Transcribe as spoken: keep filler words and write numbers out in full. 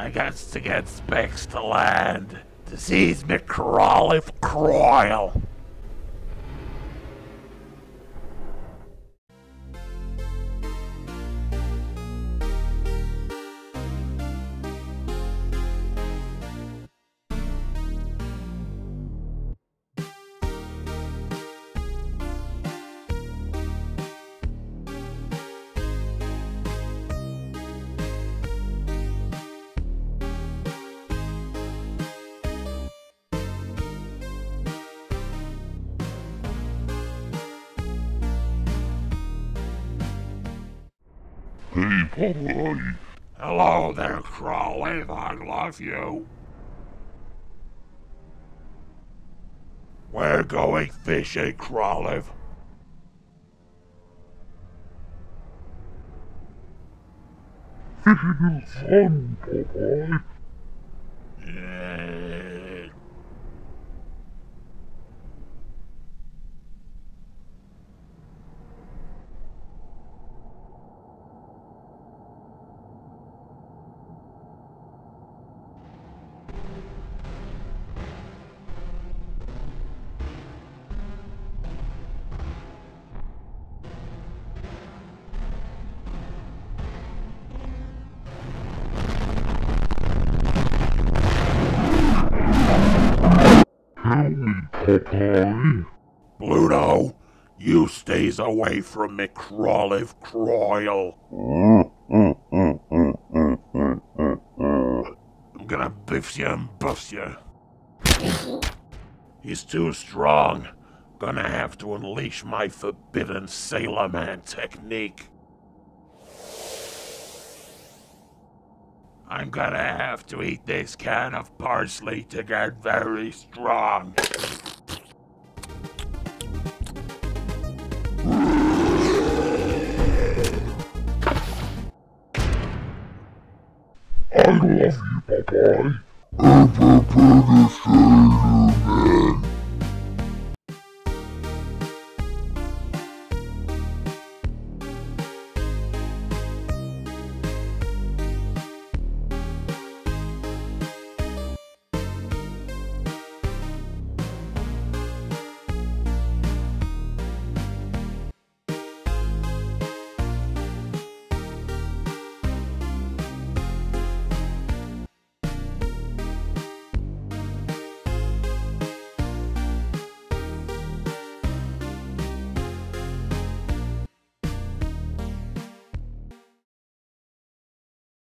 I got to get specs to land to seize me Crolive Croil. Hey, Popeye. Hello there, Crolive. I love you. We're going fishing, Crolive. Fishing is fun, Popeye. Yeah. Help me, Popeye. Pluto, you stays away from me, Crolive Croil. I'm gonna biff you and buff you. He's too strong. Gonna have to unleash my forbidden Sailor Man technique. I'm gonna have to eat this can of parsley to get very strong. I love you, Popeye. I'm Popeye the Sailor